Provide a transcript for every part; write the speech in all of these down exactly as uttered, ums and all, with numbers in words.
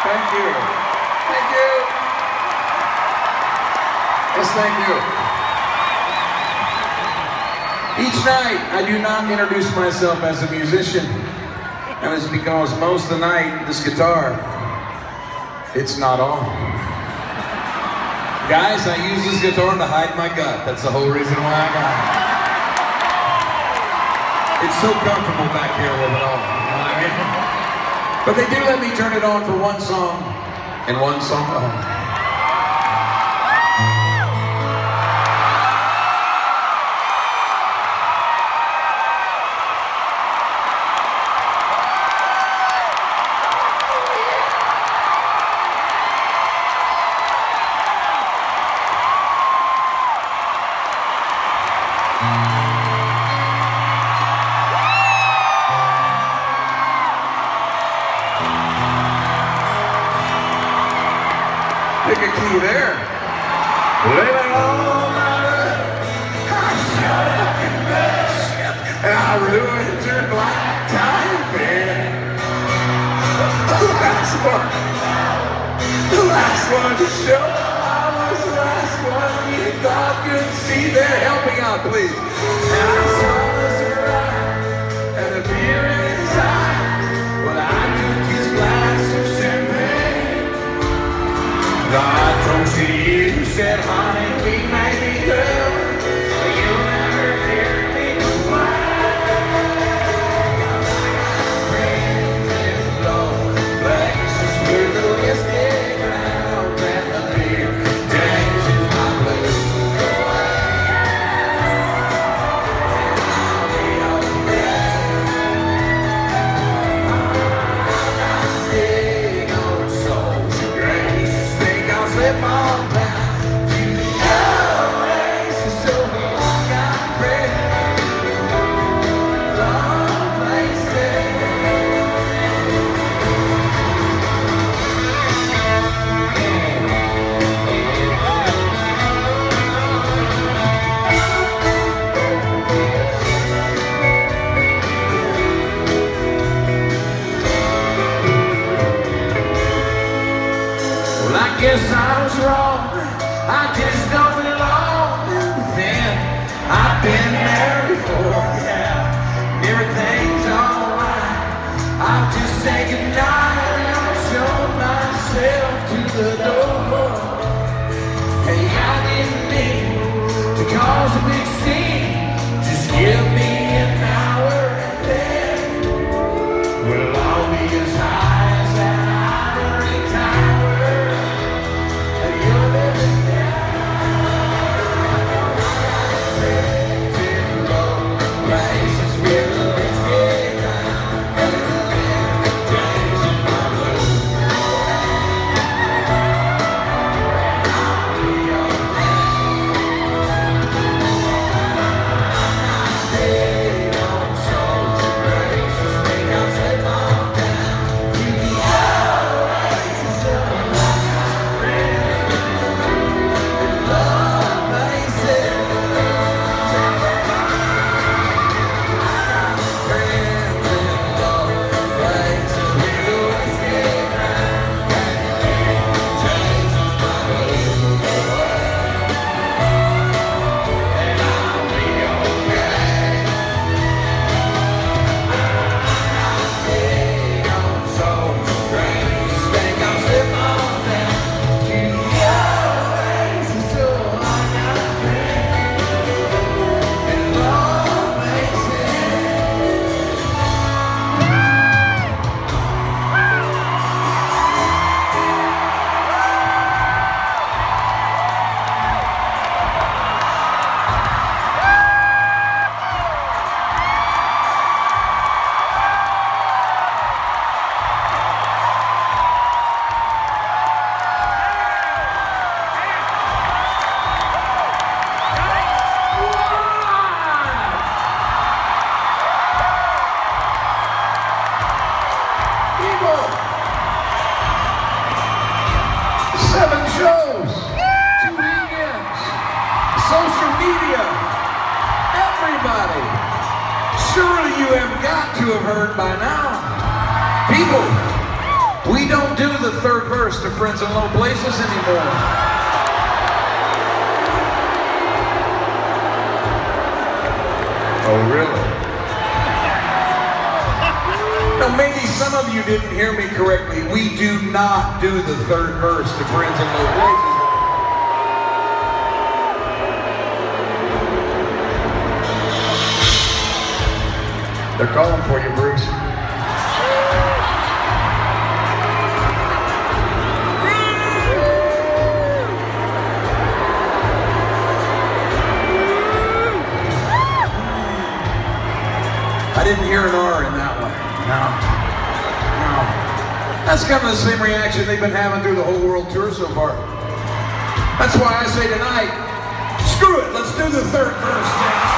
Thank you. Thank you. Yes, thank you. Each night, I do not introduce myself as a musician. And it's because most of the night, this guitar, it's not on. Guys, I use this guitar to hide my gut. That's the whole reason why I got it. It's so comfortable back here with it all, you know what I mean? But they do let me turn it on for one song, and one song only. Pick a key there. Lay it all night. I shut up in bed, and I ruined your black tie bed. The last one, the last one to show I was the last one you thought could see there. Help me out, please. And I saw the surprise and the fear in his eyes. Well, I took his glass of champagne. I told you, said, honey, we may be good, but you'll never hear me complain. Friends in low places with the whiskey ground and the beer dances my blues away. And I'll be okay. I'm not big on social grace. Slip on down to the oasis of a long-gone bridge, long places. Well, I guess I was wrong. I just don't belong. But then I've been there before, yeah. Everything's alright. I'll just say goodnight and I'll show myself to the door. Hey, I didn't mean to cause a big scene. Just give me an hour and then we'll all be as high as that ivory tower. Seven shows, two weekends, social media, everybody. Surely you have got to have heard by now. People, We don't do the third verse to Friends in Low Places anymore. Oh, really? Now, maybe some of you didn't hear me correctly. We do not do the third verse to Friends in Low Places. They're calling for you, Bruce. I didn't hear an R in that one. No. No. That's kind of the same reaction they've been having through the whole world tour so far. That's why I say tonight, screw it, let's do the third verse.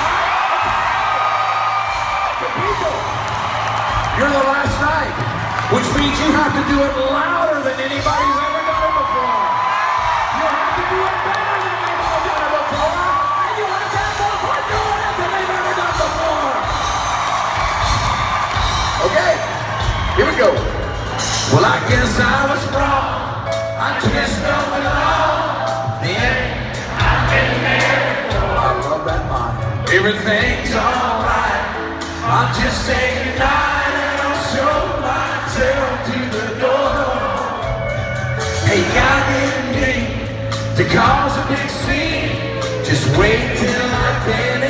People, you're the last night, which means you have to do it louder than anybody's ever done it before. You have to do it better than anybody's done it before, and you have to have more fun doing it than they've ever done before. Okay, here we go. Well, I guess I was wrong. I just don't belong. Then I've been there before. I love that line. Everything's alright. I'll just say goodnight and I'll show myself to the door. Hey, I didn't mean to cause a big scene. Just wait till I get